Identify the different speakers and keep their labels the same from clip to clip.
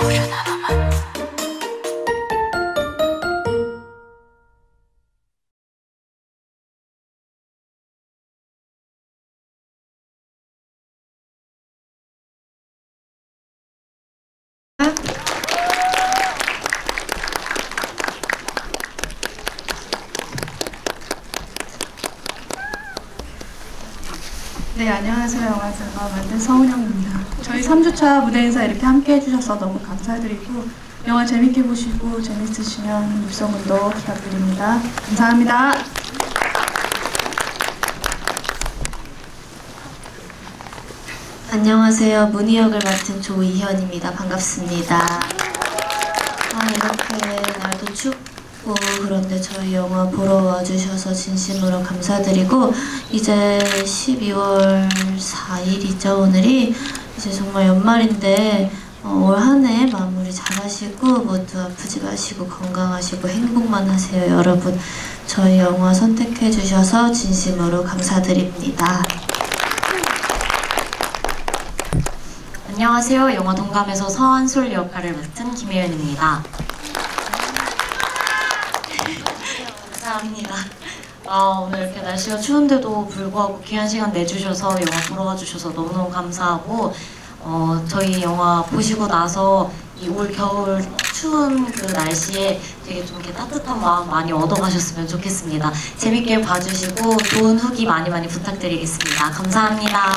Speaker 1: 네, 안녕하세요. 영화제가 만든 서은영입니다. 저희 3주차 무대 인사 이렇게 함께 해주셔서 너무 감사드리고 영화 재밌게 보시고 재밌으시면 입소문도 부탁드립니다. 감사합니다.
Speaker 2: 안녕하세요. 문희 역을 맡은 조이현입니다. 반갑습니다. 이렇게 날도 춥고 그런데 저희 영화 보러 와주셔서 진심으로 감사드리고 이제 12월 4일이죠. 오늘이 이제 정말 연말인데 올 한 해 마무리 잘 하시고 모두 아프지 마시고 건강하시고 행복만 하세요. 여러분 저희 영화 선택해 주셔서 진심으로 감사드립니다.
Speaker 3: 안녕하세요. 영화 동감에서 서한솔 역할을 맡은 김혜연입니다. 감사합니다. 오늘 이렇게 날씨가 추운데도 불구하고 귀한 시간 내주셔서 영화 보러 와주셔서 너무너무 감사하고 저희 영화 보시고 나서 이 올 겨울 추운 그 날씨에 되게 좀 이렇게 따뜻한 마음 많이 얻어가셨으면 좋겠습니다. 재밌게 봐주시고 좋은 후기 많이 많이 부탁드리겠습니다. 감사합니다.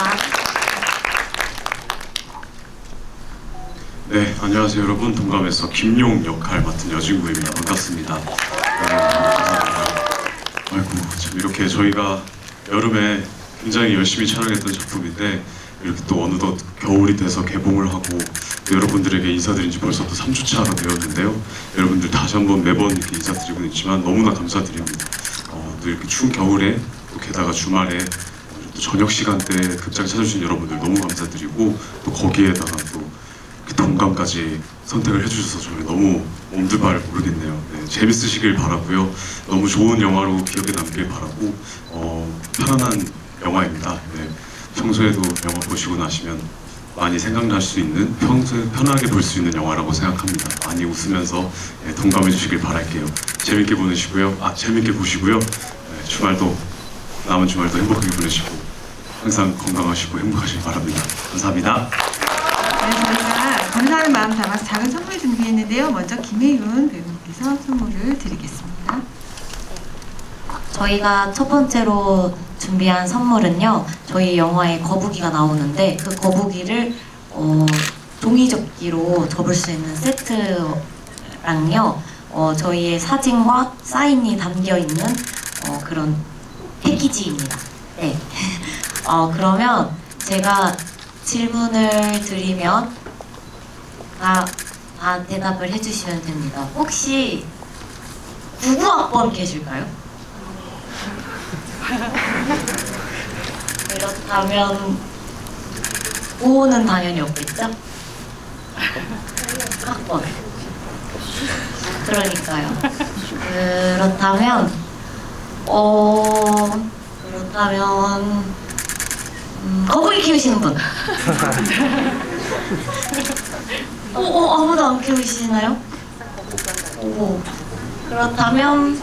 Speaker 4: 네, 안녕하세요 여러분. 동감에서 김용 역할 맡은 여진구입니다. 반갑습니다. 아이고, 참 이렇게 저희가 여름에 굉장히 열심히 촬영했던 작품인데 이렇게 또 어느덧 겨울이 돼서 개봉을 하고 여러분들에게 인사드린 지 벌써 또 3주차가 되었는데요. 여러분들 다시 한번 매번 이렇게 인사드리고 있지만 너무나 감사드립니다. 또 이렇게 추운 겨울에 또 게다가 주말에 또 저녁 시간대에 극장 찾아주신 여러분들 너무 감사드리고 또 거기에다가 또 동감까지 선택을 해주셔서 저희 너무 엄두발을 모르겠네요. 네, 재밌으시길 바라고요. 너무 좋은 영화로 기억에 남길 바라고 편안한 영화입니다. 네, 평소에도 영화 보시고 나시면 많이 생각날 수 있는 평소에 편하게 볼 수 있는 영화라고 생각합니다. 많이 웃으면서 동감해 주시길 바랄게요. 재밌게 보내시고요. 재밌게 보시고요. 네, 주말도 남은 주말도 행복하게 보내시고 항상 건강하시고 행복하시길 바랍니다. 감사합니다.
Speaker 5: 네, 저희가 감사하는 마음 담아서 작은 선물 준비했는데요. 먼저 김혜윤 배우님께서 선물을 드리겠습니다.
Speaker 3: 저희가 첫 번째로 준비한 선물은요. 저희 영화에 거북이가 나오는데 그 거북이를 종이접기로 접을 수 있는 세트랑요. 저희의 사진과 사인이 담겨있는 그런 패키지입니다. 네. 그러면 제가 질문을 드리면 대답을 해주시면 됩니다. 혹시 99학번 계실까요? 그렇다면 5호는 당연히 없겠죠? 학번. 그러니까요. 그렇다면 거북이 키우시는 분. 아무도 안 키우시나요? 그렇다면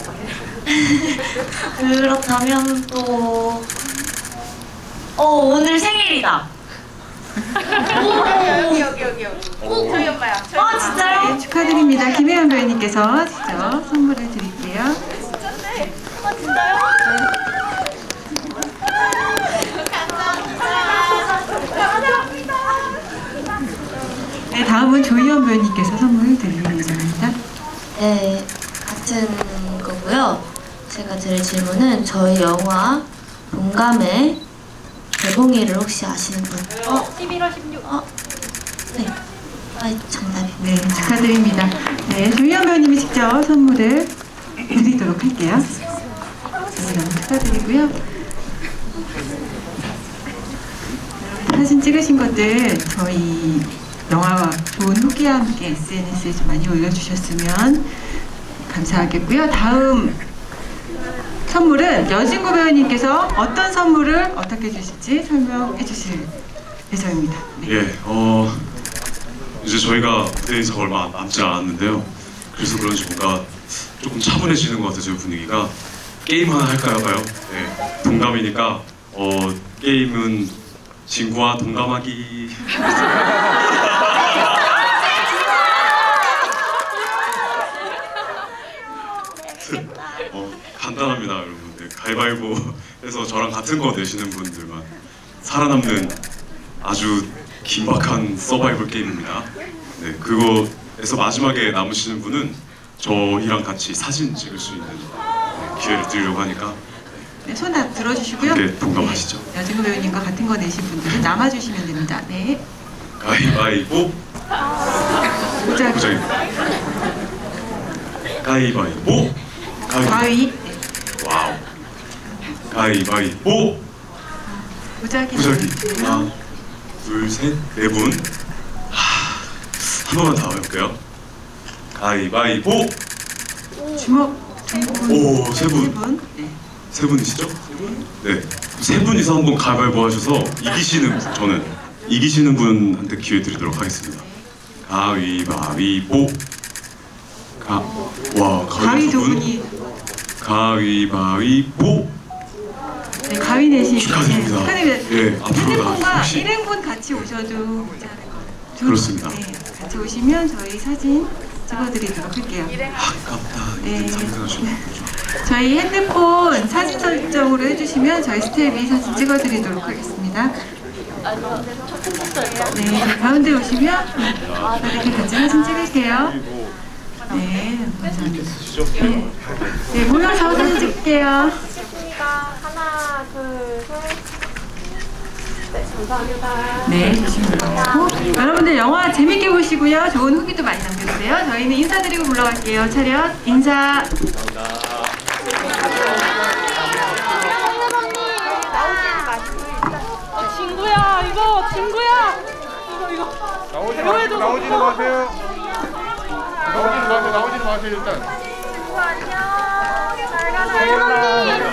Speaker 3: 또 오늘 생일이다.
Speaker 6: 여기. 저희 엄마야.
Speaker 3: 진짜요?
Speaker 5: 네, 축하드립니다. 김혜연 배우님께서 직접 선물을 드릴게요.
Speaker 6: 진짜네. 진짜요? 감사합니다.
Speaker 5: 네, 다음은 조희연 배우님께서 선물을 드리는 예정입니다.
Speaker 2: 네, 같은 거고요. 제가 드릴 질문은 저희 영화 동감의 개봉일을 혹시 아시는 분?
Speaker 6: 11월 16일.
Speaker 2: 네. 정답입니다.
Speaker 5: 네, 축하드립니다. 네, 조희연 배우님이 직접 선물을 드리도록 할게요. 네, 너무 축하드리고요. 사진 찍으신 것들 저희 영화와 좋은 후기와 함께 SNS에 좀 많이 올려주셨으면 감사하겠고요. 다음 선물은 여진구 배우님께서 어떤 선물을 어떻게 주실지 설명해 주실 예정입니다. 네.
Speaker 4: 예, 이제 저희가 무대 인사가 얼마 남지 않았는데요. 그래서 그런지 뭔가 조금 차분해지는 것 같아요. 분위기가. 게임 하나 할까요? 네, 동감이니까 게임은 친구와 동감하기. 간단합니다, 여러분. 네, 가위바위보 해서 저랑 같은 거 내시는 분들만 살아남는 아주 긴박한 서바이벌 게임입니다. 네, 그거에서 마지막에 남으시는 분은 저희랑 같이 사진 찍을 수 있는 기회를 드리려고 하니까
Speaker 5: 네, 손 다 들어주시고요.
Speaker 4: 함께 동감하시죠.
Speaker 5: 네, 여진구 배우님과 같은 거 내신 분들은 남아주시면 됩니다. 네.
Speaker 4: 가위바위보.
Speaker 5: 보자.
Speaker 4: 부장입니다. 가위바위보.
Speaker 5: 가위. 네.
Speaker 4: 와우. 가위바위보.
Speaker 5: 무작위.
Speaker 4: 무작위. 하나, 둘, 셋, 네 분. 한 번만 더 해볼게요. 가위바위보.
Speaker 5: 주먹 두 분.
Speaker 4: 오, 세 분.
Speaker 5: 세 분. 네.
Speaker 4: 세 분이시죠? 네. 세 분이서 한번 가위바위보 하셔서 이기시는 분한테 기회 드리도록 하겠습니다. 가위바위보.
Speaker 5: 가위 두 분이.
Speaker 4: 가위바위보.
Speaker 5: 네, 가위 내신.
Speaker 4: 축하드립니다.
Speaker 5: 축하드립니다.
Speaker 4: 네, 앞으로 다 혹시
Speaker 5: 1인분 같이 오셔도 괜찮을 것 같아요.
Speaker 4: 그렇습니다.
Speaker 5: 네, 같이 오시면 저희 사진 찍어드리도록 할게요.
Speaker 4: 아깝다.
Speaker 5: 네.
Speaker 4: 상상하시는
Speaker 5: 저희 핸드폰 사진 설정으로 해주시면 저희 스텝이 사진 찍어드리도록 하겠습니다. 네, 가운데 오시면 이렇게 같이 사진 찍을게요. 네, 감사합니다. 네, 모여서 사진 찍을게요.
Speaker 6: 찍겠습니다. 하나, 둘, 셋. 네, 감사합니다.
Speaker 5: 네, 조심히. 여러분들 영화 재밌게 보시고요. 좋은 후기도 많이 남겨주세요. 저희는 인사드리고 물러갈게요. 차렷, 인사.
Speaker 6: 친구야, 이거 친구야.
Speaker 7: 나오지는 마세요. 나오지는 마세요. 일단.
Speaker 6: 친구 안녕. 잘 가세요.